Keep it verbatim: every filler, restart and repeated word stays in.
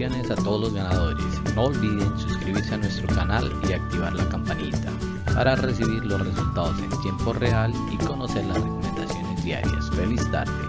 Felicitaciones a todos los ganadores. No olviden suscribirse a nuestro canal y activar la campanita para recibir los resultados en tiempo real y conocer las recomendaciones diarias. Feliz tarde.